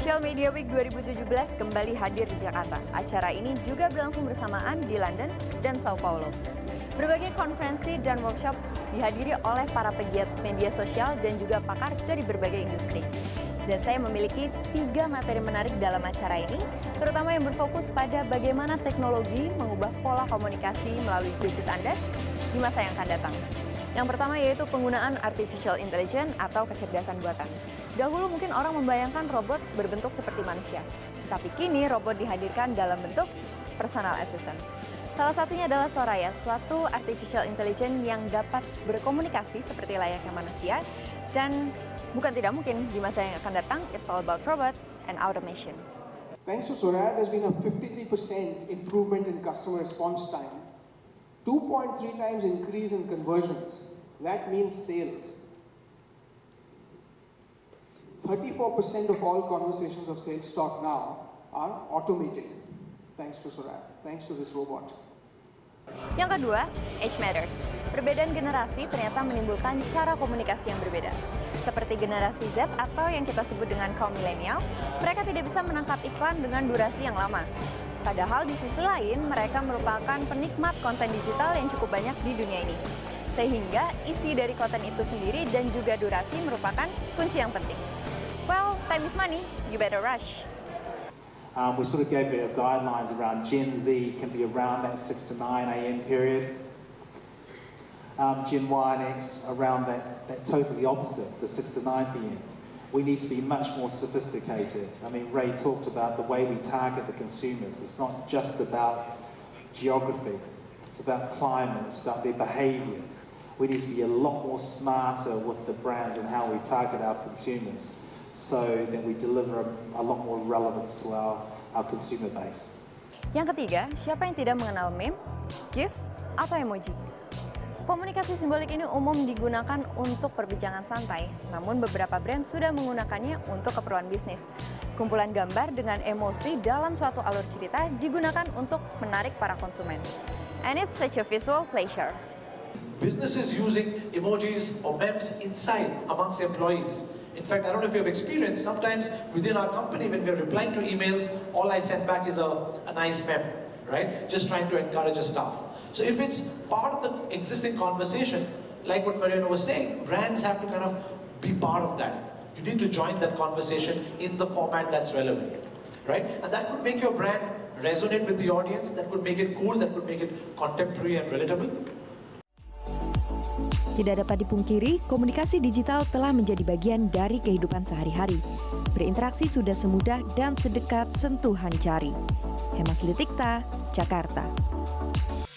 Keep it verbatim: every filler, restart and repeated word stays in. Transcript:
Social Media Week dua ribu tujuh belas kembali hadir di Jakarta. Acara ini juga berlangsung bersamaan di London dan Sao Paulo. Berbagai konferensi dan workshop dihadiri oleh para pegiat media sosial dan juga pakar dari berbagai industri. Dan saya memiliki tiga materi menarik dalam acara ini, terutama yang berfokus pada bagaimana teknologi mengubah pola komunikasi melalui gadget Anda di masa yang akan datang. Yang pertama yaitu penggunaan artificial intelligence atau kecerdasan buatan. Dahulu mungkin orang membayangkan robot berbentuk seperti manusia, tapi kini robot dihadirkan dalam bentuk personal assistant. Salah satunya adalah Soraya, suatu artificial intelligence yang dapat berkomunikasi seperti layaknya manusia, dan bukan tidak mungkin di masa yang akan datang, it's all about robot and automation. Thanks to Soraya, there's been a fifty-three percent improvement in customer response time, two point three times increase in conversions. That means sales. thirty-four percent of all conversations of sales talk now are automated, thanks to Soraya, thanks to this robot. Yang kedua, age matters. Perbedaan generasi ternyata menimbulkan cara komunikasi yang berbeda. Seperti generasi Z atau yang kita sebut dengan kaum milenial, mereka tidak bisa menangkap iklan dengan durasi yang lama. Padahal di sisi lain, mereka merupakan penikmat konten digital yang cukup banyak di dunia ini. Sehingga isi dari konten itu sendiri dan juga durasi merupakan kunci yang penting. Well, time is money, you better rush. Um, we sort of gave it guidelines around Gen Z can be around that six to nine A M period. Um, Gen Y and X around that, that totally opposite, the six to nine P M. We need to be much more sophisticated. I mean, Ray talked about the way we target the consumers. It's not just about geography. It's about climate. It's about their behaviours. We need to be a lot more smarter with the brands and how we target our consumers, so that we deliver a, a lot more relevance to our, our consumer base. Yang ketiga, siapa yang tidak mengenal meme, GIF, atau emoji? Komunikasi simbolik ini umum digunakan untuk perbincangan santai, namun beberapa brand sudah menggunakannya untuk keperluan bisnis. Kumpulan gambar dengan emosi dalam suatu alur cerita digunakan untuk menarik para konsumen. And it's such a visual pleasure. Businesses using emojis or memes inside amongst employees. In fact, I don't know if you have experienced, sometimes within our company when we're replying to emails, all I send back is a, a nice meme, right? Just trying to encourage a staff. So if it's part of the existing conversation, like what Mariano was saying, brands have to kind of be part of that. You need to join that conversation in the format that's relevant, right? And that could make your brand resonate with the audience, that could make it cool, that could make it contemporary and relatable. Tidak dapat dipungkiri, komunikasi digital telah menjadi bagian dari kehidupan sehari-hari. Berinteraksi sudah semudah dan sedekat sentuhan jari. Hemas Litikta, Jakarta.